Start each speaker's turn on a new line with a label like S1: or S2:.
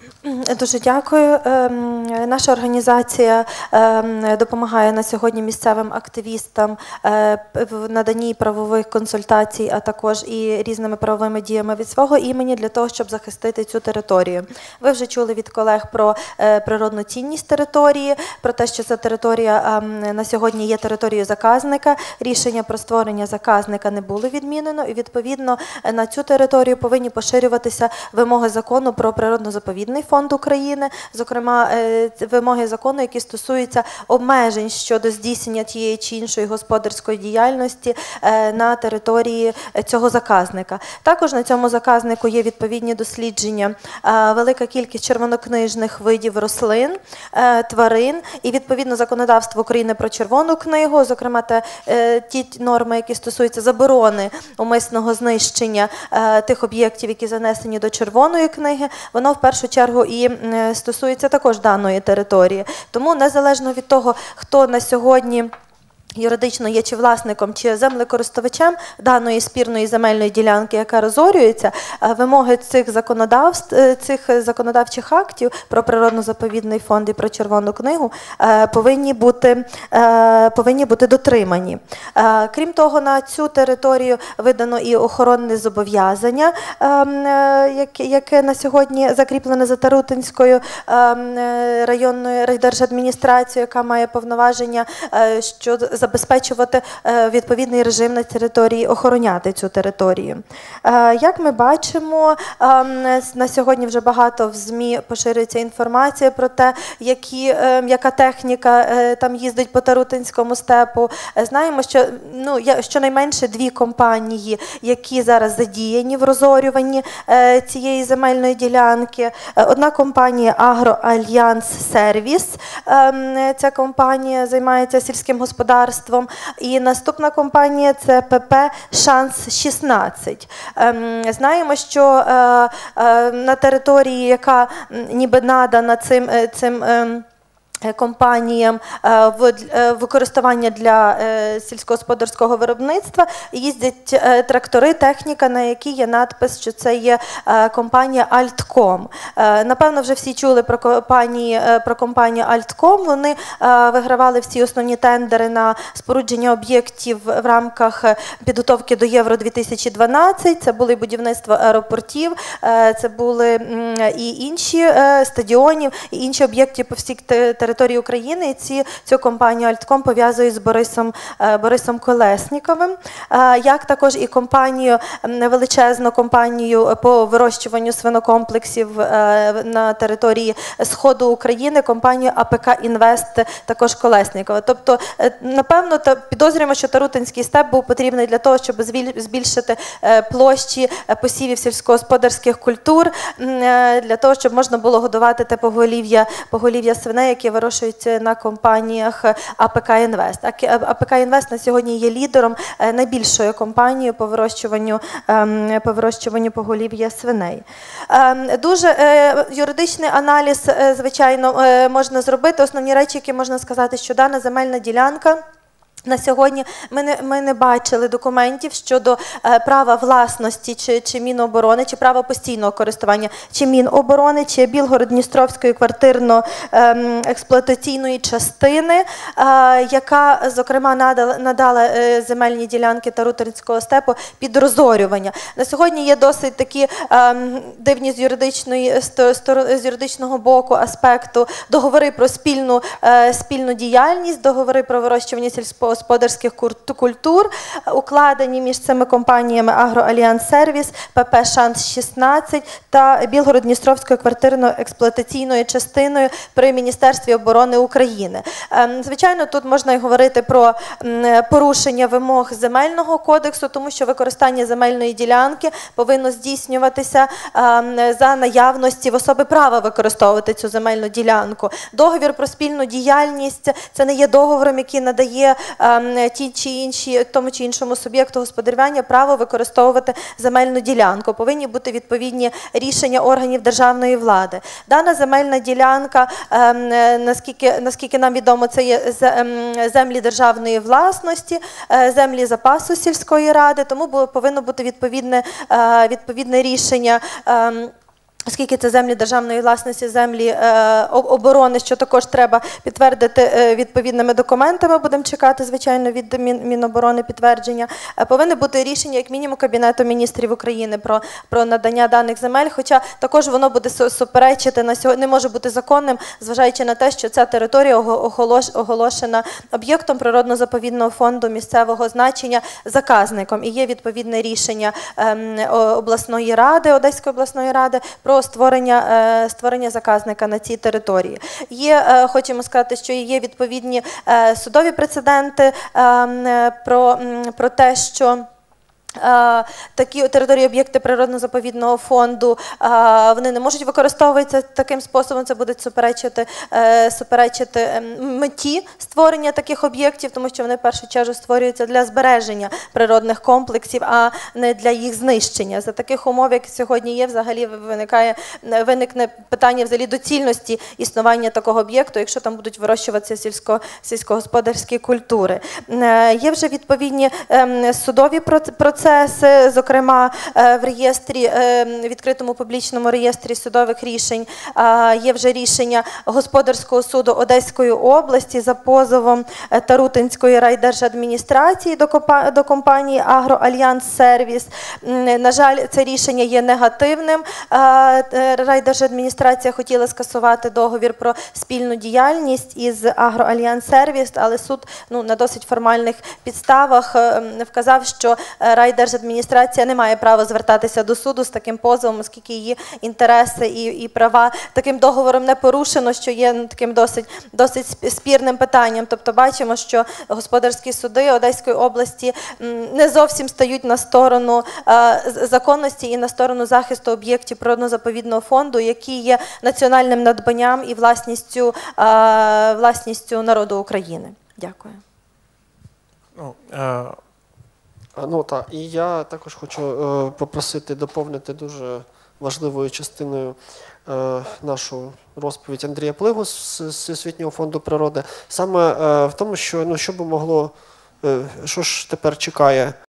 S1: Дуже дякую. Наша організація допомагає на сьогодні місцевим активістам в наданні правових консультацій, а також і різними правовими діями від свого імені для того, щоб захистити цю територію. Ви вже чули від колег про природну цінність території, про те, що ця територія на сьогодні є територією заказника. Рішення про створення заказника не було відмінено, і відповідно на цю територію повинні поширюватися вимоги закону про природно-заповідний фонд України, зокрема вимоги закону, які стосуються обмежень щодо здійснення тієї чи іншої господарської діяльності на території цього заказника. Також на цьому заказнику є відповідні дослідження, велика кількість червонокнижних видів рослин, тварин і відповідно законодавство України про червону книгу, зокрема ті норми, які стосуються заборони умисного знищення тих об'єктів, які занесені до червоної книги, воно в першу чергу і стосується також даної території. Тому незалежно від того, хто на сьогодні юридично є чи власником, чи землекористувачем даної спірної земельної ділянки, яка розорюється, вимоги цих законодавчих актів про природно-заповідний фонд і про червону книгу повинні бути дотримані. Крім того, на цю територію видано і охоронне зобов'язання, яке на сьогодні закріплене за Тарутинською районною райдержадміністрацією, яка має повноваження щодо забезпечувати відповідний режим на території, охороняти цю територію. Як ми бачимо, на сьогодні вже багато в ЗМІ поширюється інформація про те, яка техніка там їздить по Тарутинському степу. Знаємо, що щонайменше 2 компанії, які зараз задіяні в розорюванні цієї земельної ділянки. Одна компанія «Агроальянс Сервіс», ця компанія займається сільським господарством, і наступна компанія – це ПП «Шанс-16». Знаємо, що на території, яка ніби надана цим компаніям використання для сільськогосподарського виробництва, їздять трактори, техніка, на якій є надпис, що це є компанія «Альтком». Напевно, вже всі чули про компанію «Альтком». Вони вигравали всі основні тендери на спорудження об'єктів в рамках підготовки до Євро-2012. Це були будівництво аеропортів, це були і інші стадіонів, і інші об'єкти по всій території України, і цю компанію «Альтком» пов'язують з Борисом Колесніковим, як також і величезну компанію по вирощуванню свинокомплексів на території Сходу України, компанію АПК «Інвест», також Колеснікова. Тобто, напевно, підозрюємо, що Тарутинський степ був потрібний для того, щоб збільшити площі посівів сільськогосподарських культур, для того, щоб можна було годувати те поголів'я свиней, які вирощуються на компаніях АПК «Інвест». АПК «Інвест» на сьогодні є лідером, найбільшою компанією по вирощуванню поголів'я свиней. Дуже юридичний аналіз, звичайно, можна зробити. Основні речі, які можна сказати, що дана земельна ділянка на сьогодні ми не бачили документів щодо права власності чи Міноборони, чи права постійного користування, чи Міноборони, чи Білгород-Дністровської квартирно-експлуатаційної частини, яка, зокрема, надала земельні ділянки Тарутинського степу під розорювання. На сьогодні є досить такі дивні з юридичного боку аспекту договори про спільну діяльність, договори про вирощування сільськогосподарських культур, укладені між цими компаніями «Агроальянс Сервіс», ПП «Шанс-16» та Білгород-Дністровською квартирно-експлуатаційною частиною при Міністерстві оборони України. Звичайно, тут можна і говорити про порушення вимог Земельного кодексу, тому що використання земельної ділянки повинно здійснюватися за наявності в особи права використовувати цю земельну ділянку. Договір про спільну діяльність – це не є договором, який надає тому чи іншому суб'єкту господарювання право використовувати земельну ділянку. Повинні бути відповідні рішення органів державної влади. Дана земельна ділянка, наскільки нам відомо, це є землі державної власності, землі запасу сільської ради, тому повинно бути відповідне рішення Оскільки це землі державної власності, землі оборони, що також треба підтвердити відповідними документами, будемо чекати, звичайно, від Міноборони підтвердження, повинне бути рішення, як мінімум, Кабінету міністрів України про надання даних земель, хоча також воно буде суперечити на сьогодні, не може бути законним, зважаючи на те, що ця територія оголошена об'єктом природно-заповідного фонду місцевого значення заказником. І є відповідне рішення обласної ради, Одеської обласної ради, про створення заказника на цій території. Хочемо сказати, що є відповідні судові прецеденти про те, що такі території об'єкти природно-заповідного фонду, вони не можуть використовуватися таким способом, це буде суперечити меті створення таких об'єктів, тому що вони в першу чергу створюються для збереження природних комплексів, а не для їх знищення. За таких умов, як сьогодні є, взагалі виникне питання взагалі доцільності існування такого об'єкту, якщо там будуть вирощуватися сільськогосподарські культури. Є вже відповідні судові процеси, зокрема в реєстрі, відкритому публічному реєстрі судових рішень, є вже рішення Господарського суду Одеської області за позовом Тарутинської райдержадміністрації до компанії «Агроальянс Сервіс». На жаль, це рішення є негативним. Райдержадміністрація хотіла скасувати договір про спільну діяльність із «Агроальянс Сервіс», але суд на досить формальних підставах вказав, що райдержадміністрація не має права звертатися до суду з таким позовом, оскільки її інтереси і права таким договором не порушено, що є таким досить спірним питанням. Тобто бачимо, що господарські суди Одеської області не зовсім стають на сторону законності і на сторону захисту об'єктів природно-заповідного фонду, які є національним надбанням і власністю народу України. Дякую.
S2: Так, і я також хочу попросити доповнити дуже важливою частиною нашу розповідь Андрія Плигу з Всесвітнього фонду природи, саме в тому, що що ж тепер чекає